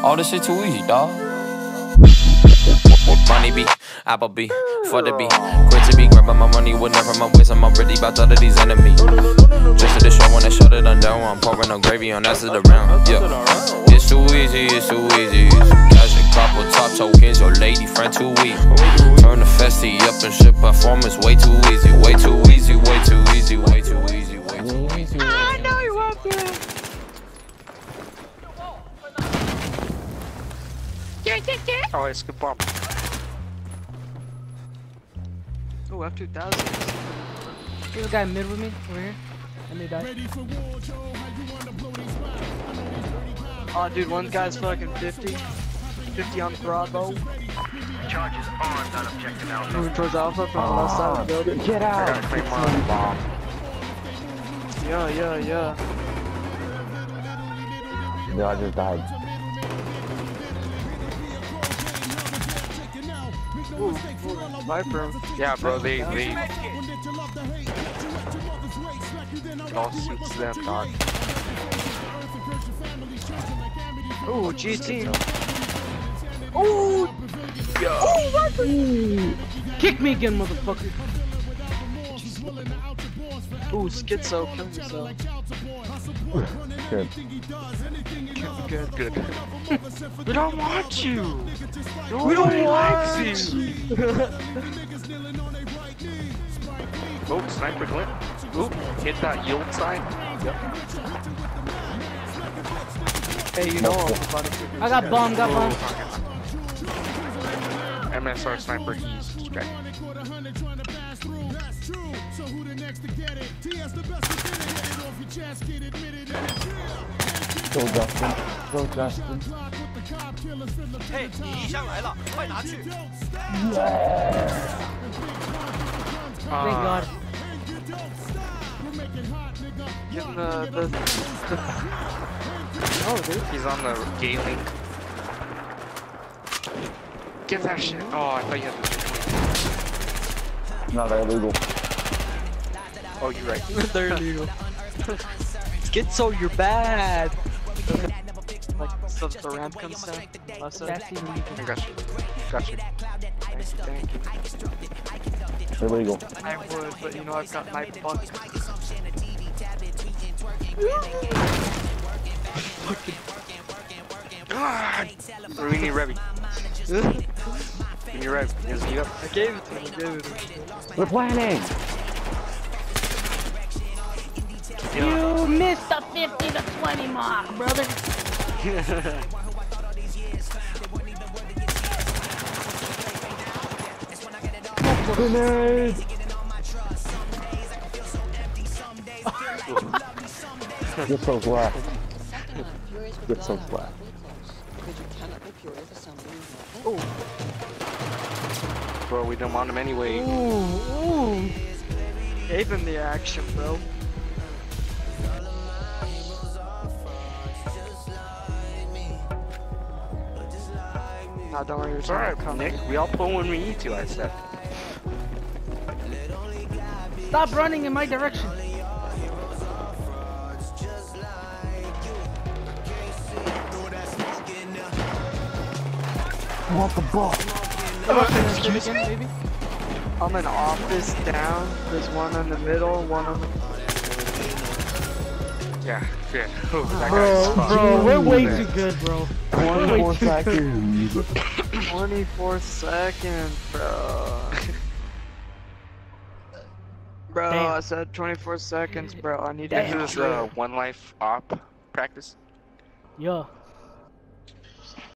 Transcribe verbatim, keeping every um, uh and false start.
All this shit too easy, dawg. Money be, Apple be, for the be, quit to be, grabbing my money, whenever my waist, I'm already about all of these enemies. Just to the show when I shut it undone, I'm pouring no gravy on that's to the round. Yeah, it's too easy, it's too easy. Cash a couple top tokens, your lady friend too weak. Turn the festy up and shit performance way too easy, way too easy, way too easy, way too easy, way too easy. I know you want that. Oh, it's good bomb. Oh, F two thousand. There's a guy mid with me over here. I may die. Oh, dude, one guy's fucking fifty. fifty on Bravo. Charges armed on objective Alpha. Moving towards Alpha from the left side of the building. Get I got out! a Claymore bomb. Yeah, yeah, yeah. No, I just died. Ooh, ooh, Viper. Yeah, bro, they, they... It all suits them, dog. Ooh, G T. Ooh! Yo! Oh, Viper! Kick me again, motherfucker. Ooh, Schizo, kill yourself. Good. Good, Good. We don't want you! We don't want you! Oh, sniper glint. Oop, hit that yield sign. Yep. Hey, you know I'm about to I got bomb, got bomb. M S R sniper east. Okay. Go Justin. Go Justin. 嘿，你衣箱来了，快拿去！ Thank God. Give him the, the, the... Oh, dude. He's on the gate link. Get that shit. Oh, I thought you had the... Not illegal. Oh, you're right. They're illegal. Schizo, you're bad. Like, so the ramp comes down. Left side. That's illegal. I got you. Got you. Thank you. Illegal. I would, but you know I've got my buck. God! We need Revy. We need Revy. Is he up? I gave it to him, I gave it to him. We're planning! You missed the fifty to twenty mark, brother. Grenade! Get so flat. Get so flat. Ooh. Bro, we don't want him anyway. Ooh, ooh. Gave him the action, bro. Nah, don't worry, It's alright, Nick. We all pull when we need to, I said. Stop running in my direction. I want the ball. Excuse me? Maybe? I'm an office down. There's one in the middle, one on the... Yeah, yeah. Oh, that Bro, guy's bro, we're way there. too good, bro. twenty-four seconds. twenty-four seconds, bro. Bro, Damn. I said twenty-four seconds, bro. I need to Damn. This is uh, one life op practice. Yeah.